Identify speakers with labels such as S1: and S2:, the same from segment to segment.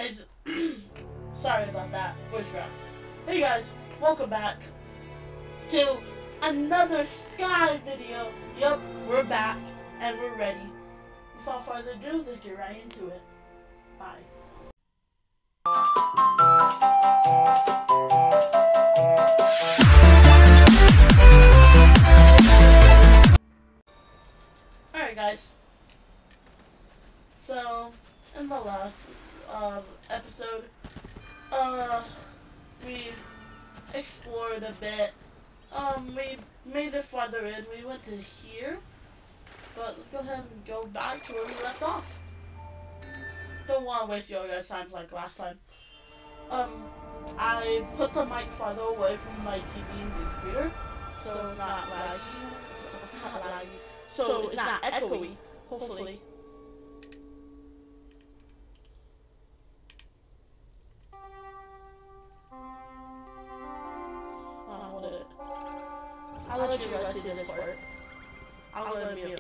S1: guys, sorry about that voice crack. Hey guys, welcome back to another Sky video. Yup, we're back and we're ready. Without further ado, let's get right into it. Bye. Alright guys, so in the last episode, we explored a bit. We made it farther in. We went to here, but let's go ahead and go back to where we left off. Don't want to waste your guys' time like last time. I put the mic farther away from my TV and the computer, so it's not laggy. So it's not echoey, hopefully. I'll let you guys see this part. I'll go to mute.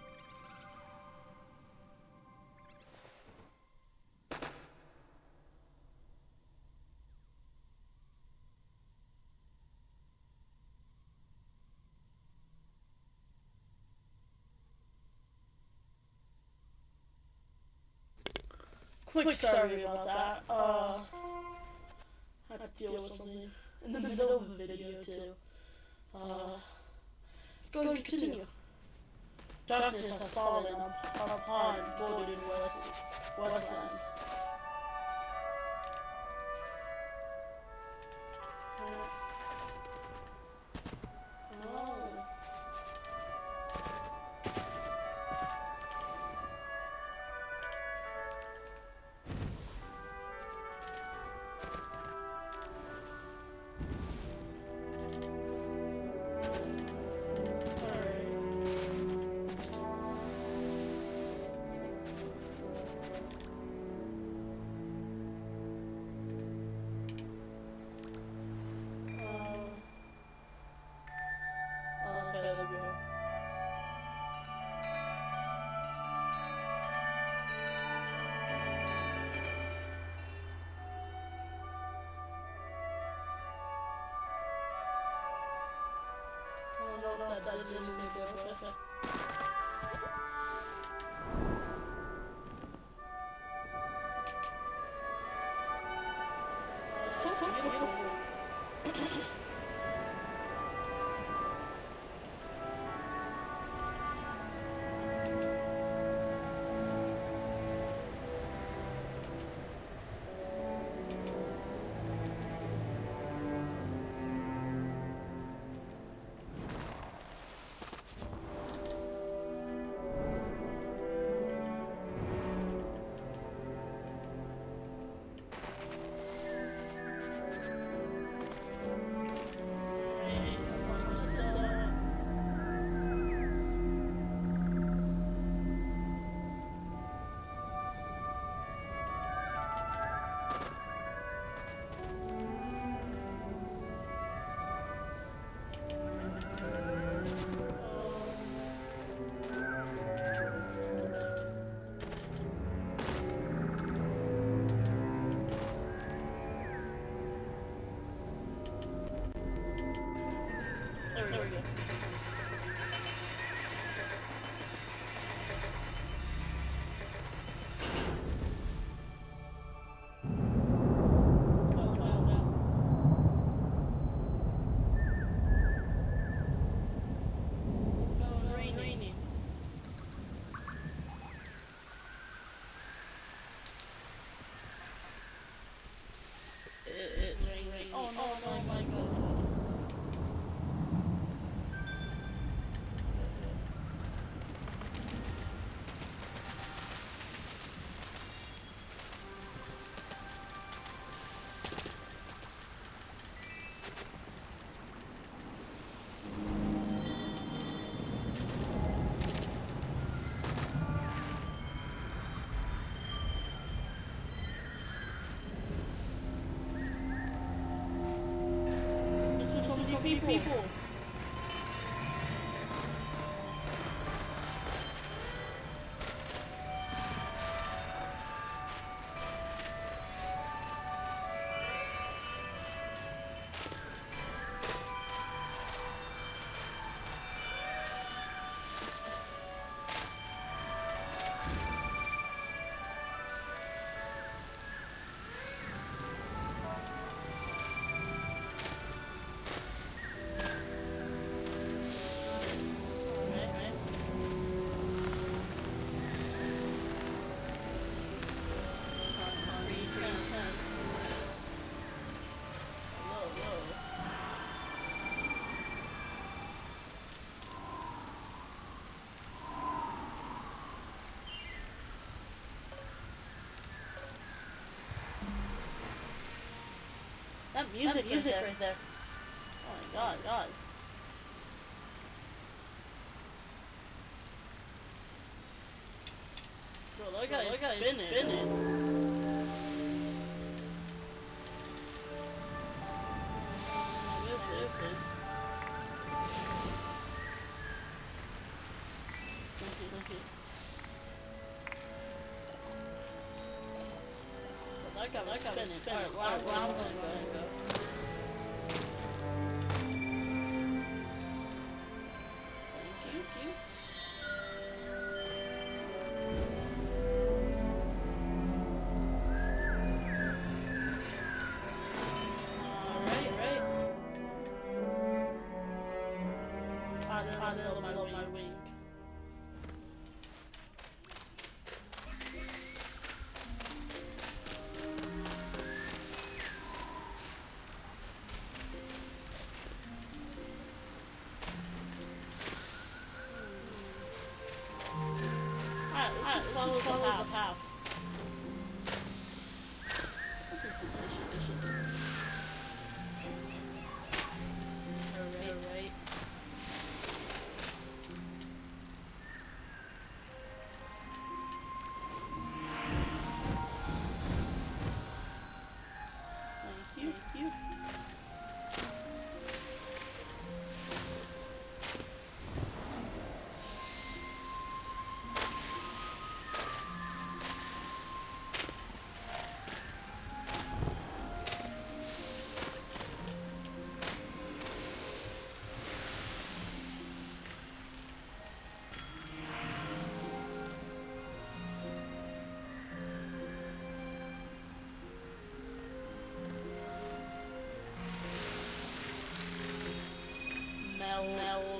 S1: Quick sorry about that. I had to deal with something in the middle of the video too. Go and continue. Darkness has fallen upon Golden Westland. So beautiful. People. That music right there. Oh my god. Bro, look how he's spinning. Like I'm spinning. Alright, well, I'm gonna go. Thank you. Alright. I love my wing. Alright, follow the path. Alright. Thank you. Melt.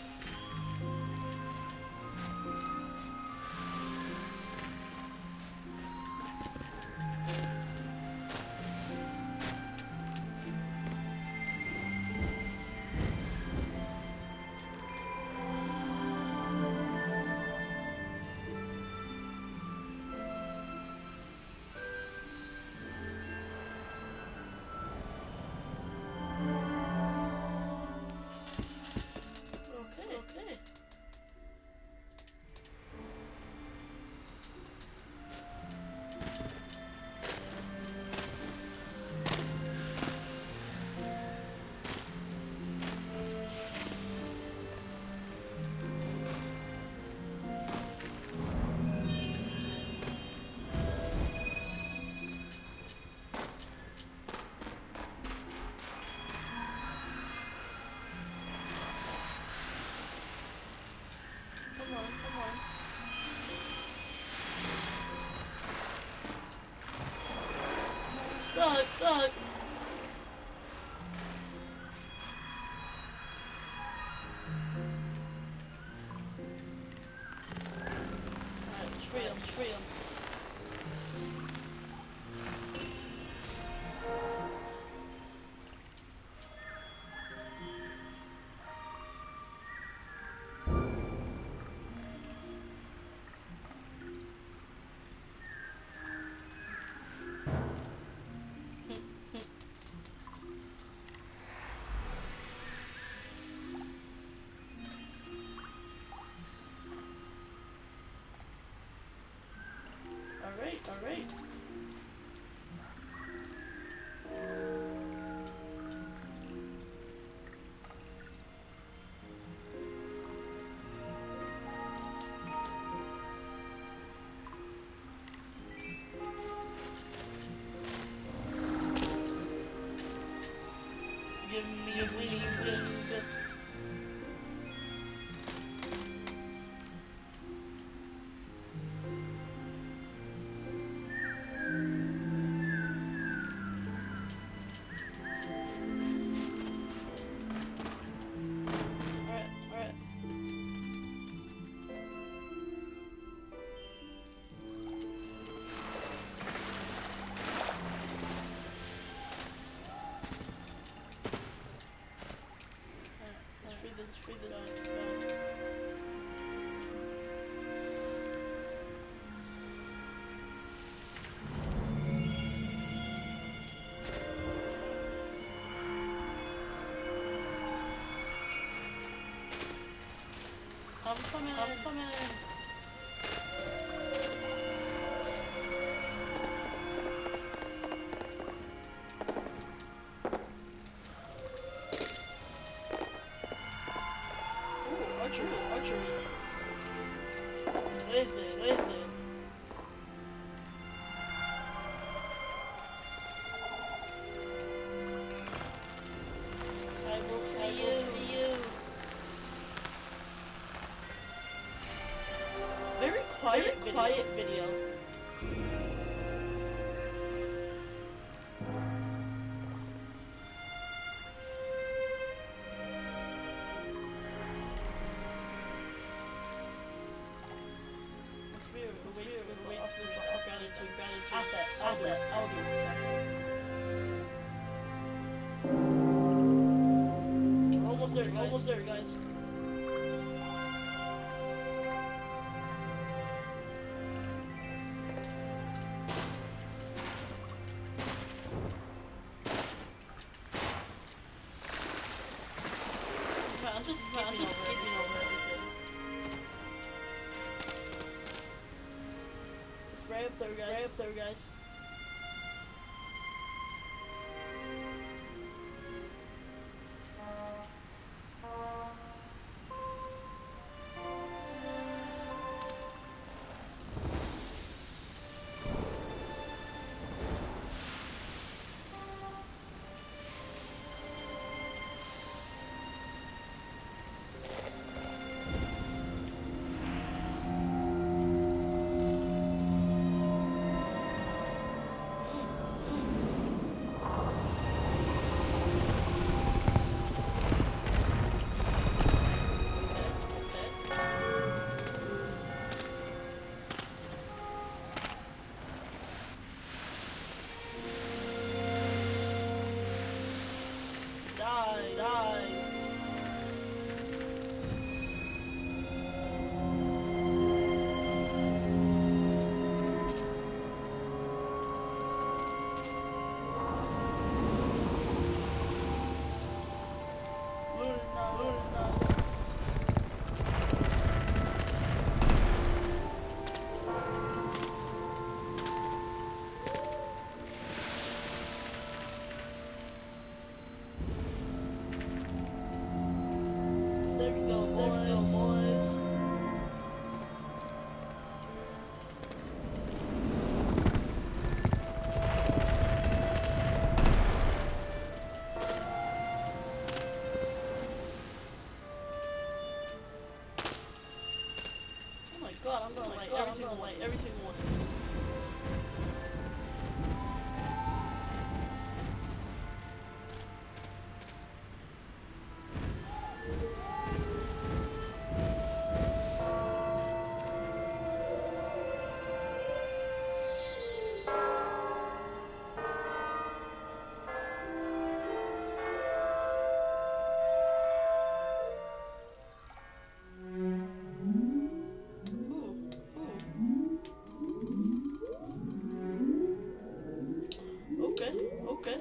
S1: Okay. Come on. Stuck. Alright, it's free 'em. Alright. Give me a wing. Alright. I'm coming. Ooh, archery. Where is it? I will free you. Very quiet video. Almost there, guys. I'm just skipping over everything. It's right up there, guys. God, I'm gonna light every single one. Okay.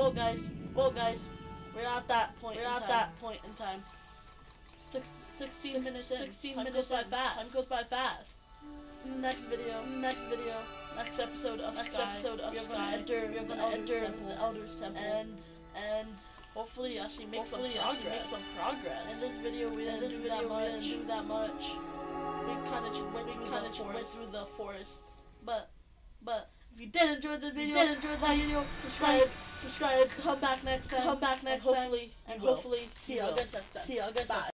S1: Well, guys, we're at that point. In time. 16 minutes in. 16 minutes by fast. Time goes by fast. Next video, next episode of Sky, you're gonna enter the Elder's Temple, and hopefully actually make some progress. In this video, we didn't do that much. We kind of went through the forest, but if you did enjoy the video, subscribe, come back next time, and hopefully see you guys next time. Bye.